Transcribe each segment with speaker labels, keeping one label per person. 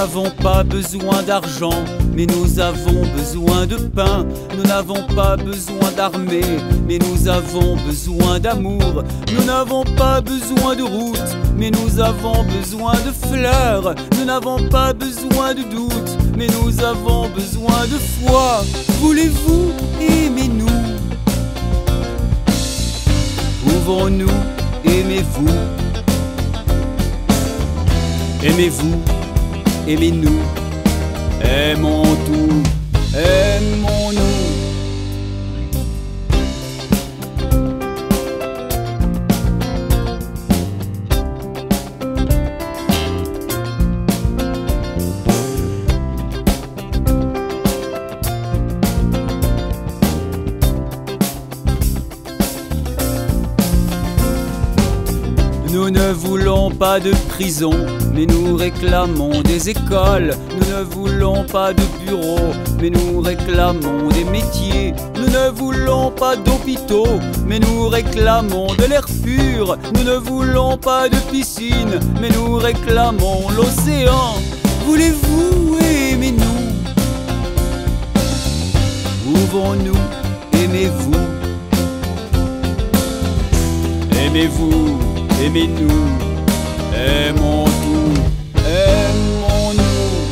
Speaker 1: n'avons pas besoin d'argent, mais nous avons besoin de pain. Nous n'avons pas besoin d'armée, mais nous avons besoin d'amour. Nous n'avons pas besoin de route, mais nous avons besoin de fleurs. Nous n'avons pas besoin de doute, mais nous avons besoin de foi. Voulez-vous aimer nous? Pouvons-nous, aimez-vous? Aimez-vous, aimez-nous, aimons tout, aimons-nous. Nous ne voulons pas de prison, mais nous réclamons des écoles. Nous ne voulons pas de bureaux, mais nous réclamons des métiers. Nous ne voulons pas d'hôpitaux, mais nous réclamons de l'air pur. Nous ne voulons pas de piscine, mais nous réclamons l'océan. Voulez-vous aimer nous? Pouvons-nous, aimez-vous? Aimez-vous, aimez-nous, aimons tout, aimons-nous.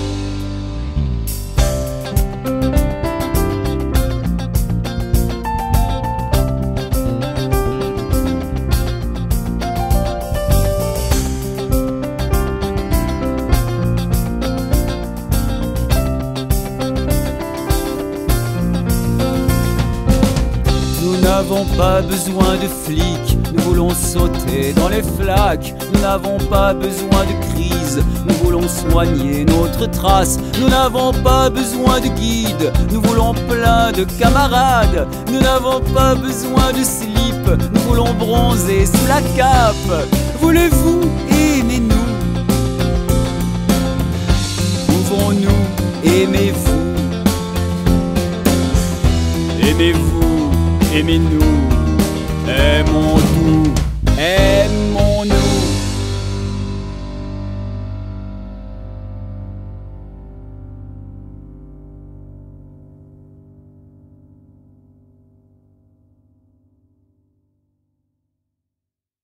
Speaker 1: Nous n'avons pas besoin de flics, nous voulons sauter dans les flaques. Nous n'avons pas besoin de crise, nous voulons soigner notre trace. Nous n'avons pas besoin de guide, nous voulons plein de camarades. Nous n'avons pas besoin de slip, nous voulons bronzer sous la cape. Voulez-vous aimer nous? Pouvons-nous, aimez-vous? Aimez-vous, aimez-nous, aimons